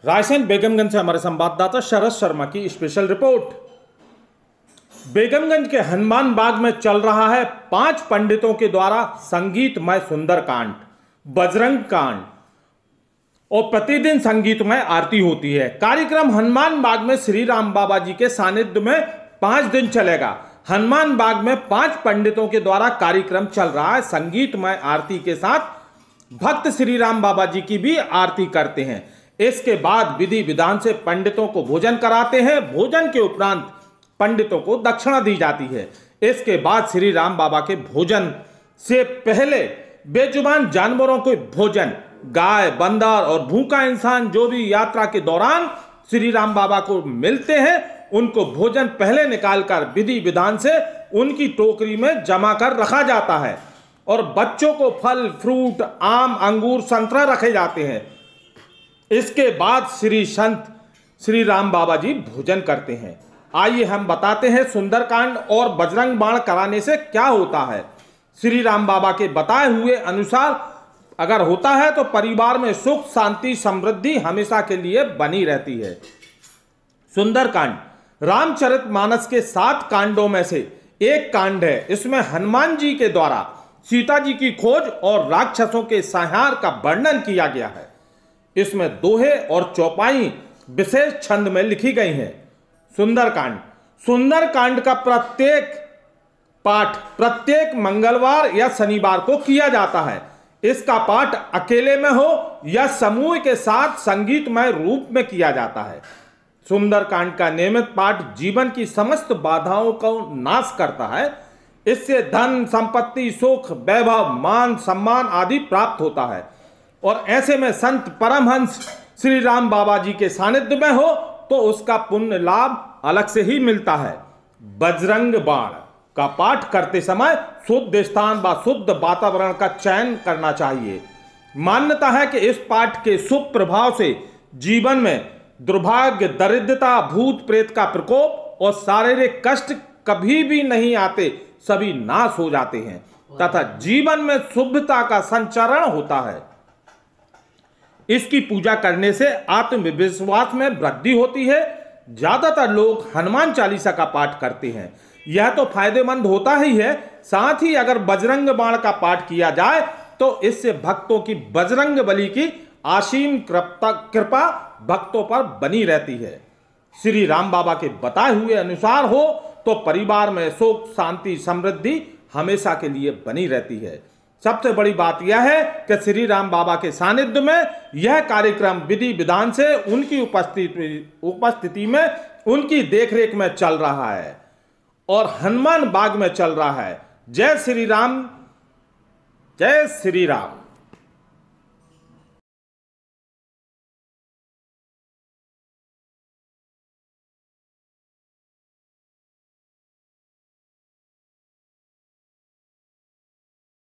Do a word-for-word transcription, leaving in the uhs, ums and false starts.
रायसेन बेगमगंज से हमारे संवाददाता शरद शर्मा की स्पेशल रिपोर्ट। बेगमगंज के हनुमान बाग में चल रहा है पांच पंडितों के द्वारा संगीतमय सुंदरकांड, बजरंग कांड और प्रतिदिन संगीतमय आरती होती है। कार्यक्रम हनुमान बाग में श्री राम बाबा जी के सानिध्य में पांच दिन चलेगा। हनुमान बाग में पांच पंडितों के द्वारा कार्यक्रम चल रहा है। संगीतमय आरती के साथ भक्त श्री राम बाबा जी की भी आरती करते हैं। इसके बाद विधि विधान से पंडितों को भोजन कराते हैं। भोजन के उपरांत पंडितों को दक्षिणा दी जाती है। इसके बाद श्री राम बाबा के भोजन से पहले बेजुबान जानवरों को भोजन, गाय, बंदर और भूखा इंसान जो भी यात्रा के दौरान श्री राम बाबा को मिलते हैं, उनको भोजन पहले निकालकर विधि विधान से उनकी टोकरी में जमा कर रखा जाता है और बच्चों को फल, फ्रूट, आम, अंगूर, संतरा रखे जाते हैं। इसके बाद श्री संत श्री राम बाबा जी भोजन करते हैं। आइए हम बताते हैं सुंदरकांड और बजरंग बाण कराने से क्या होता है। श्री राम बाबा के बताए हुए अनुसार अगर होता है तो परिवार में सुख, शांति, समृद्धि हमेशा के लिए बनी रहती है। सुंदरकांड रामचरितमानस के सात कांडों में से एक कांड है। इसमें हनुमान जी के द्वारा सीता जी की खोज और राक्षसों के संहार का वर्णन किया गया है। इसमें दोहे और चौपाई विशेष छंद में लिखी गई हैं। सुंदरकांड सुंदरकांड का प्रत्येक पाठ प्रत्येक मंगलवार या शनिवार को किया जाता है। इसका पाठ अकेले में हो या समूह के साथ संगीतमय रूप में किया जाता है। सुंदरकांड का नियमित पाठ जीवन की समस्त बाधाओं को नाश करता है। इससे धन, संपत्ति, सुख, वैभव, मान, सम्मान आदि प्राप्त होता है और ऐसे में संत परमहंस श्री राम बाबा जी के सानिध्य में हो तो उसका पुण्य लाभ अलग से ही मिलता है। बजरंग बाण का पाठ करते समय शुद्ध स्थान व शुद्ध वातावरण का चयन करना चाहिए। मान्यता है कि इस पाठ के शुभ प्रभाव से जीवन में दुर्भाग्य, दरिद्रता, भूत प्रेत का प्रकोप और शारीरिक कष्ट कभी भी नहीं आते, सभी नाश हो जाते हैं तथा जीवन में शुभता का संचरण होता है। इसकी पूजा करने से आत्मविश्वास में वृद्धि होती है। ज्यादातर लोग हनुमान चालीसा का पाठ करते हैं। यह तो फायदेमंद होता ही है, साथ ही अगर बजरंग बाण का पाठ किया जाए तो इससे भक्तों की बजरंग बली की असीम कृपा भक्तों पर बनी रहती है। श्री राम बाबा के बताए हुए अनुसार हो तो परिवार में सुख, शांति, समृद्धि हमेशा के लिए बनी रहती है। सबसे बड़ी बात यह है कि श्री राम बाबा के सानिध्य में यह कार्यक्रम विधि विधान से उनकी उपस्थिति उपस्थिति में उनकी देखरेख में चल रहा है और हनुमान बाग में चल रहा है। जय श्री राम, जय श्री राम।